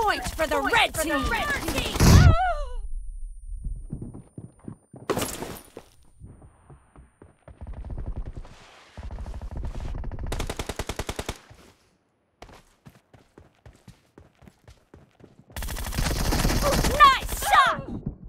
point for the red team. Nice shot!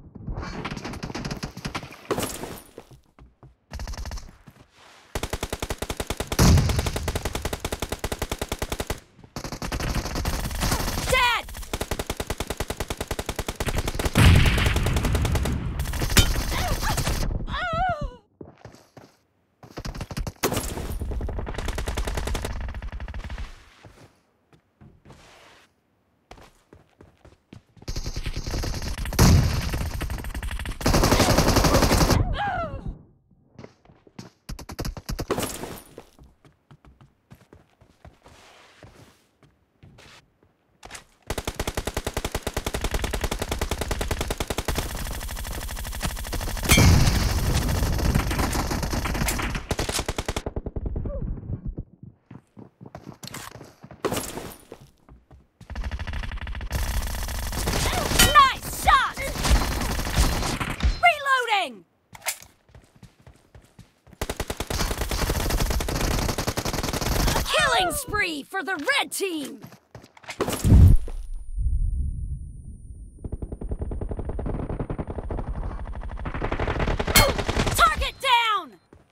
Killing spree for the red team! Target down!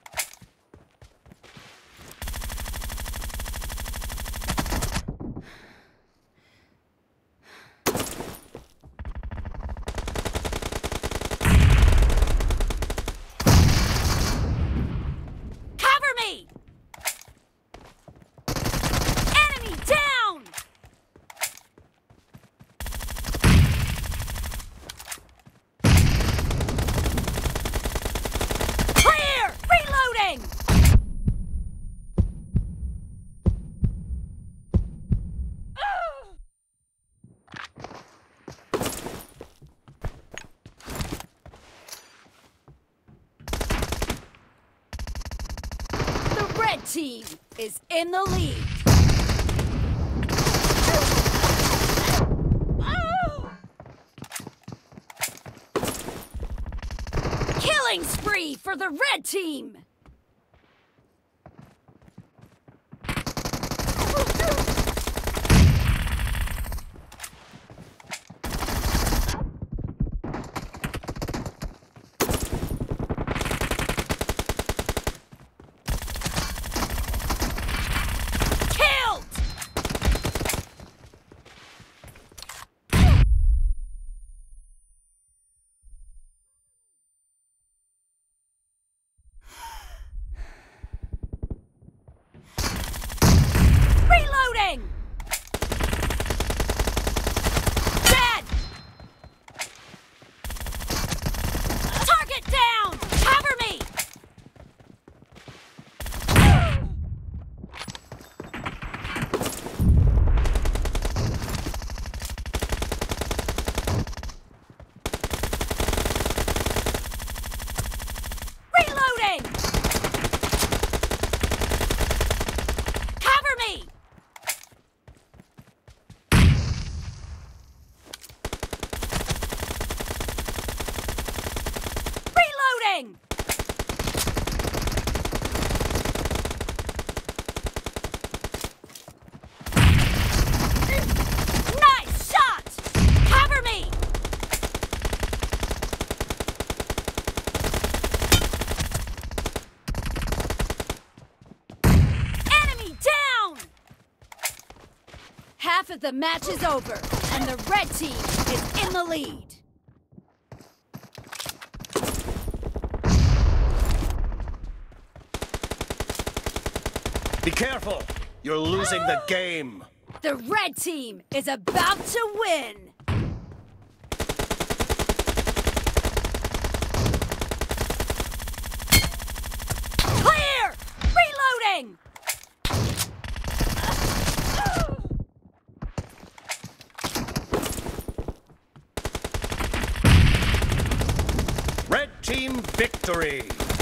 Cover me! Red team is in the lead. Killing spree for the red team. Dead! Target down! Cover me! Reloading! Cover me! Reloading! Nice shot! Cover me! Enemy down! Half of the match is over, and the red team is in the lead. Be careful! You're losing the game! The red team is about to win! Clear! Reloading! Red team victory!